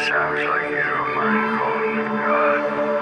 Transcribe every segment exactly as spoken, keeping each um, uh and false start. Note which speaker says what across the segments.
Speaker 1: Sounds like you're a mind calling to God.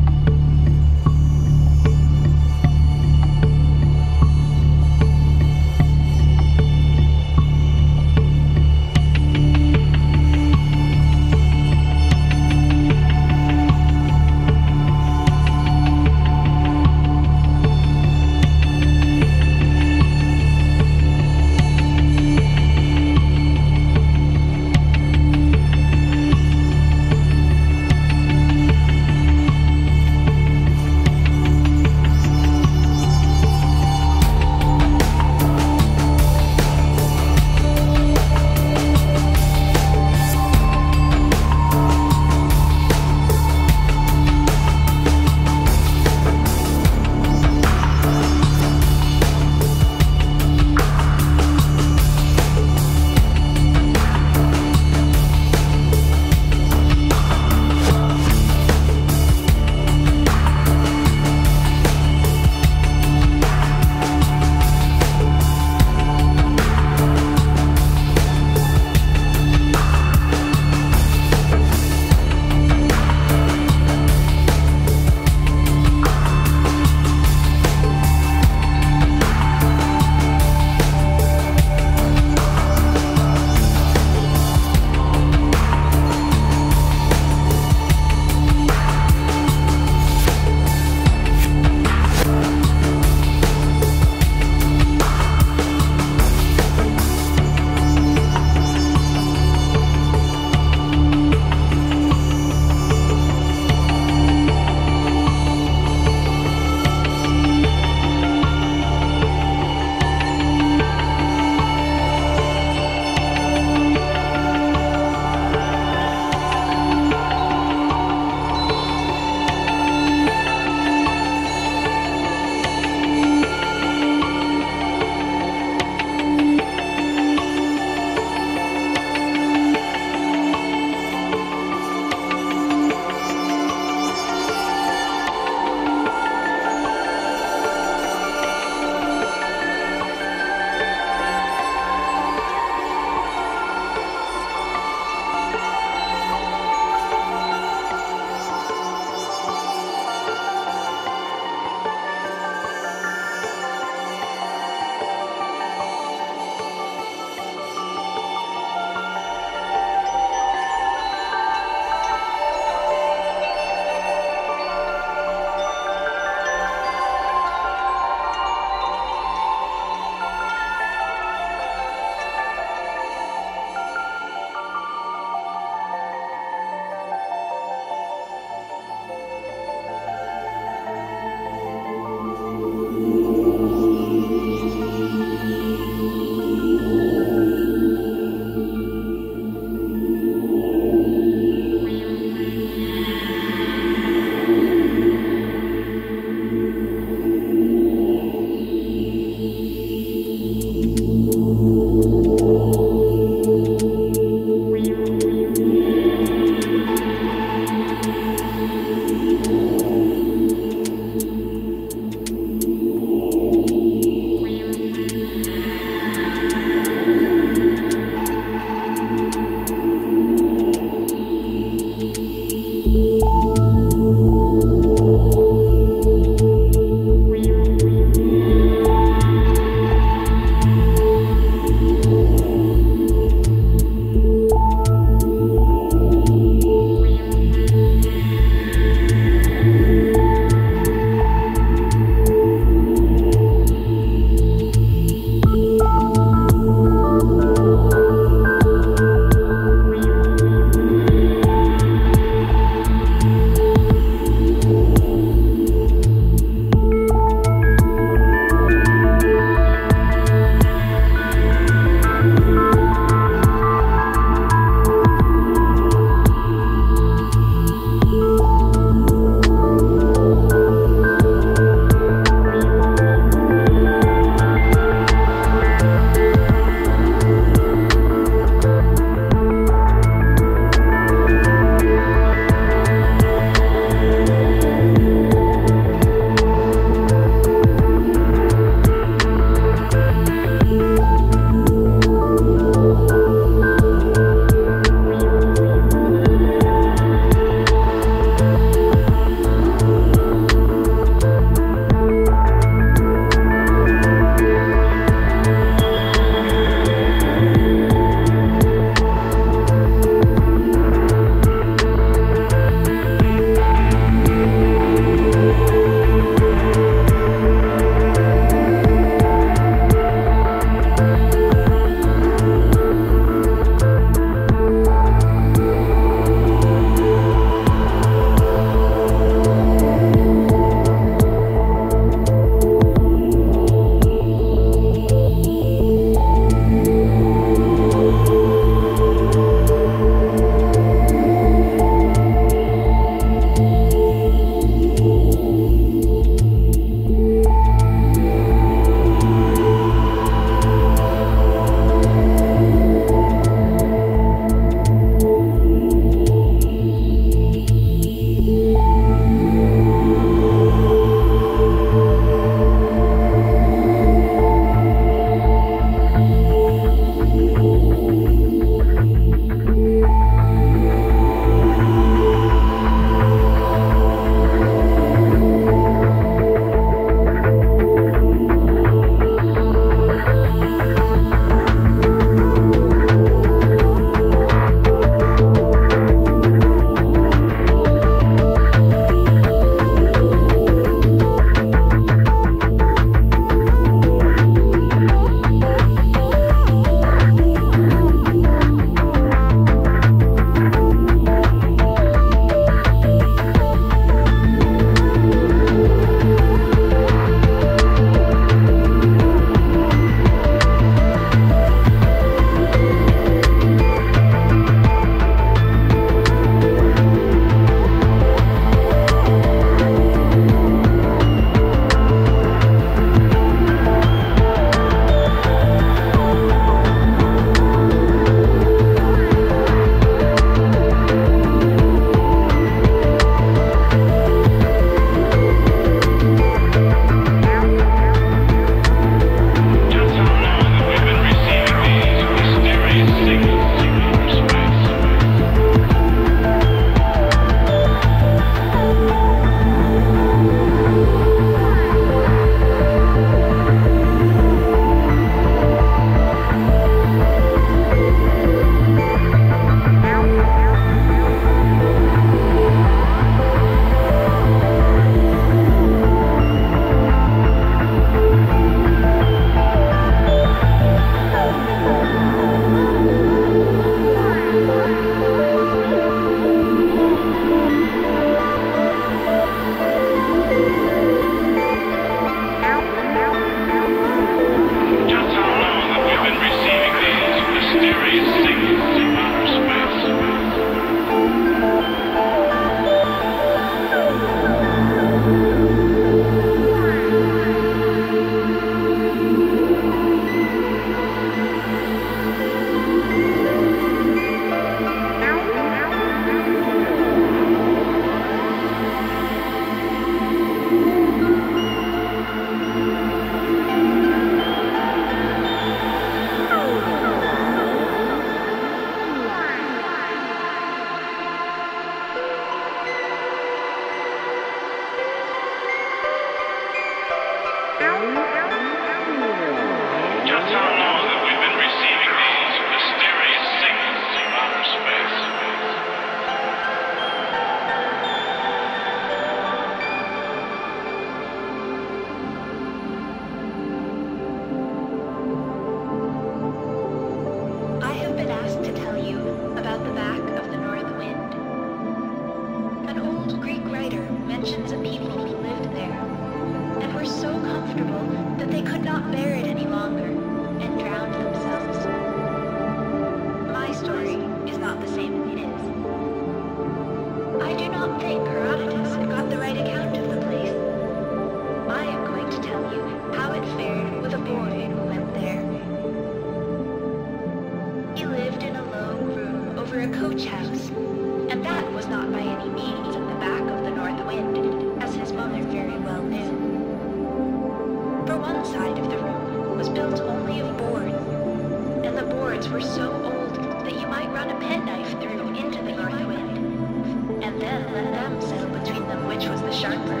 Speaker 2: over a coach house, and that was not by any means at the back of the North Wind, as his mother very well knew. For one side of the room was built only of boards, and the boards were so old that you might run a penknife through into the North Wind, and then let them settle between them which was the sharper.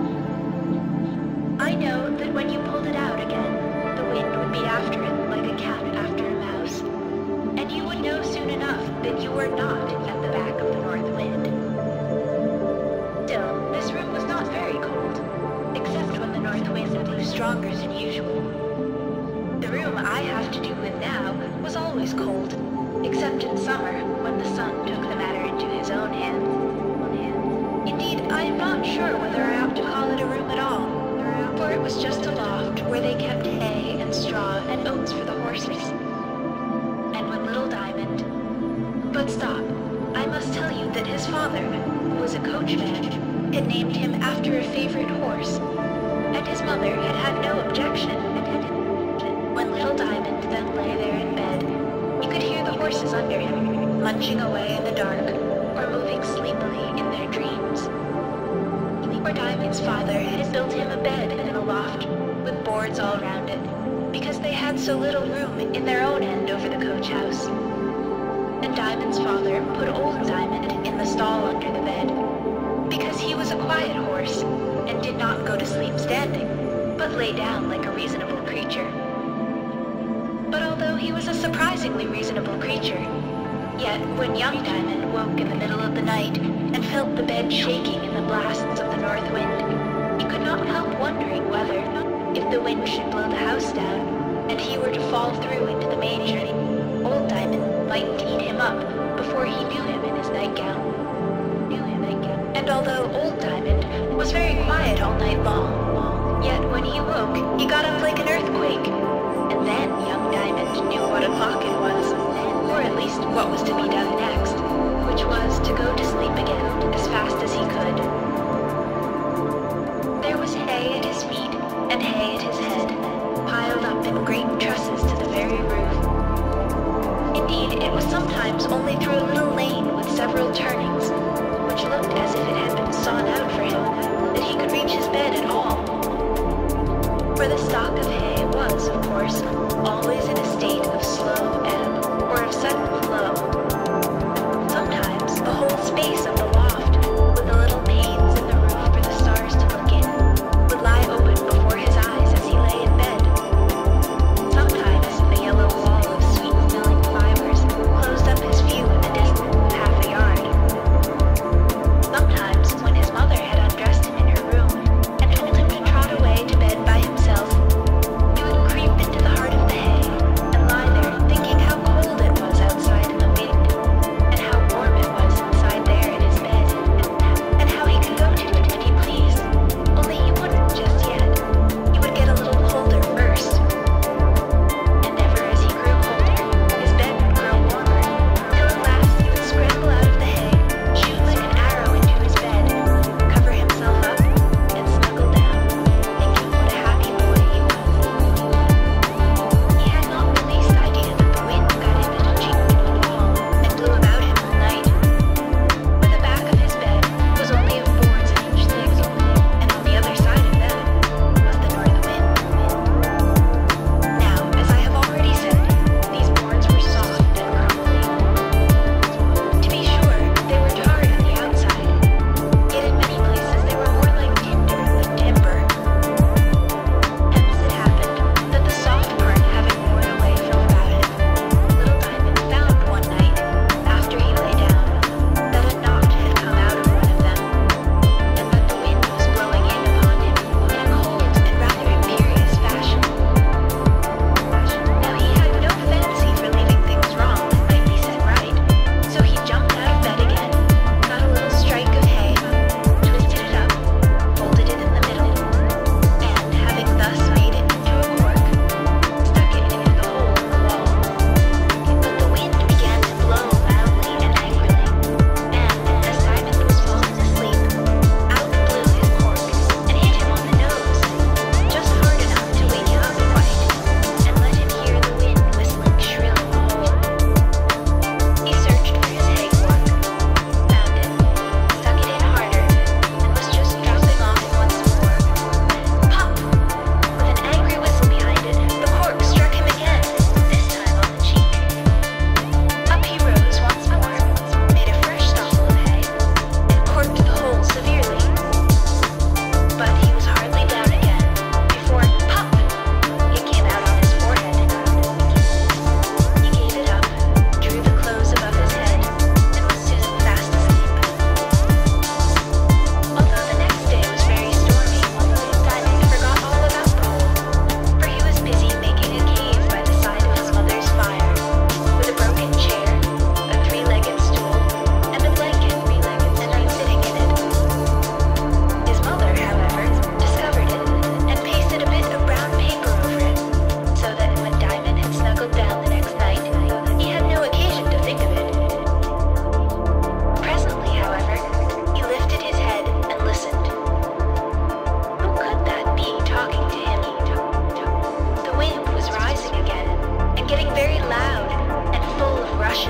Speaker 2: I know that when you pulled it out again, the wind would beat after it like a cat after a mouse, and you would know soon enough that you were not at the back of the North Wind. Still, this room was not very cold, except when the North Wind blew stronger than usual. The room I have to do with now was always cold, except in summer, when the sun took the matter into his own hands. Indeed, I am not sure whether I ought to call it a room at all, for it was just a loft where they kept hay and straw and oats for the horses. And when little Diamond... But stop, I must tell you that his father, who was a coachman, had named him after a favorite horse, and his mother had had no objection. When little Diamond then lay there in bed, you could hear the horses under him, munching away in the dark, or moving sleepily in their dreams. For Diamond's father had built him a bed in a loft, with boards all round it, because they had so little room in their own end over the coach house. And Diamond's father put old Diamond in the stall under the bed, because he was a quiet horse, and did not go to sleep standing, but lay down like a reasonable creature. But although he was a surprisingly reasonable creature, yet when young Diamond woke in the middle of the night and felt the bed shaking in the blasts of the North Wind, he could not help wondering whether, if the wind should blow the house down, and he were to fall through into the manger, old Diamond mightn't eat him up before he knew him in his nightgown. Knew him nightgown. And although old Diamond was very quiet all night long, yet when he woke, he got up like an earthquake, and then young Diamond knew what o'clock it was, or at least what was to be done next, which was to go to sleep again as fast as he could. There was hay at his feet and hay at his head, piled up in great trusses to the very roof. Indeed, it was sometimes only through a little lane with several turnings, which looked as if it had been sawn out for him, that he could reach his bed at all. For the stock of hay was, of course, always in a state of slow ebb, or of sudden flow. Sometimes the whole space of the loft, with the little panes in the roof for the stars to look in, would lie open before his eyes as he lay in bed. Sometimes a yellow wall of sweet-smelling fibers closed up his view in the distance of half a yard. Sometimes, when his mother had undressed him in her room and told him to trot away to bed by himself, he would creep into the heart of the hay and lie there thinking how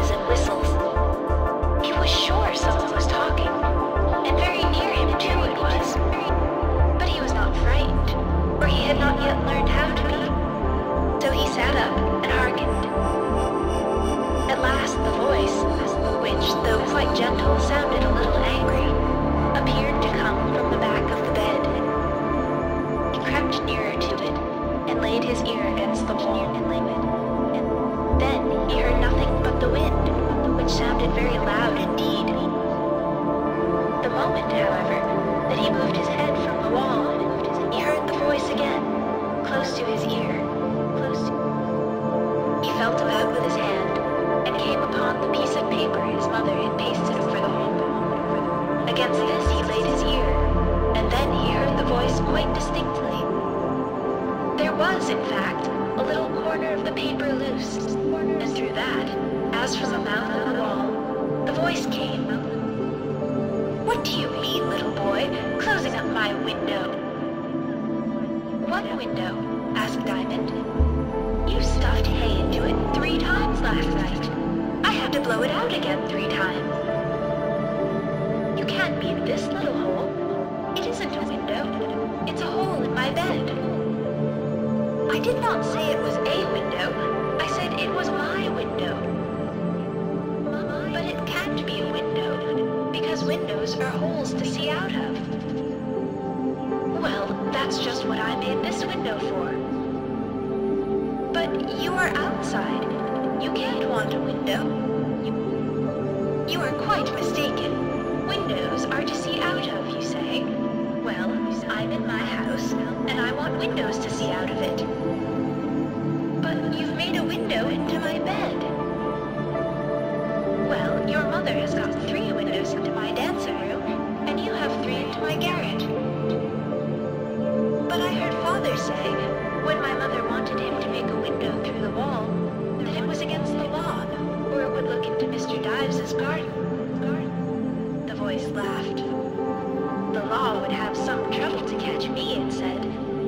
Speaker 2: bells and whistles. He was sure someone was talking, and very near him too it was. But he was not frightened, for he had not yet learned how to be. So he sat up and hearkened. At last the voice, which, though quite gentle, sounded a little angry, appeared to come from the back of the bed. He crept nearer to it, and laid his ear against the wall and lay it. And then he heard nothing but the wind, which sounded very loud indeed. The moment, however, that he moved his head from the wall, he heard the voice again, close to his ear. Close to... He felt about with his hand, and came upon the piece of paper his mother had pasted over the hole. Against this he laid his ear, and then he heard the voice quite distinctly. There was, in fact, a little corner of the paper loose, and through that, as from the mouth of the wall, the voice came. "What do you mean, little boy, closing up my window?" "What window?" asked Diamond. "You stuffed hay into it three times last night. I had to blow it out again three times." "You can't mean this little hole. It isn't a window. It's a hole in my bed." "I did not say it was a window. I said it was my window." "But it can't be a window, because windows are holes to see out of." "Well, that's just what I made this window for." "But you are outside. You can't want a window." You, you are quite mistaken. Windows are to see out of, you say. Well, I'm in my house, and I want windows to see out of it. "But you've made a window into my bed." "Well, your mother has got three windows into my dancing room, and you have three into my garret." "But I heard Father say, when my mother wanted him to make a window through the wall, that it was against the law, or it would look into Mister Dives's garden." The voice laughed. "The law would have some trouble to catch me," it said.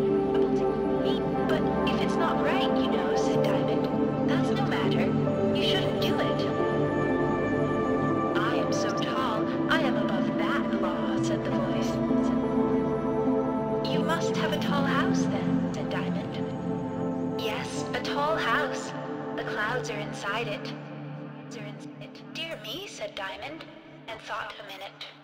Speaker 2: "But if it's not right, you know," said Diamond, "that's no matter. You shouldn't do it." "I am so tall, I am above that law," said the voice. "You must have a tall house, then," said Diamond. "Yes, a tall house. The clouds are inside it." "Dear me," said Diamond, and thought a minute.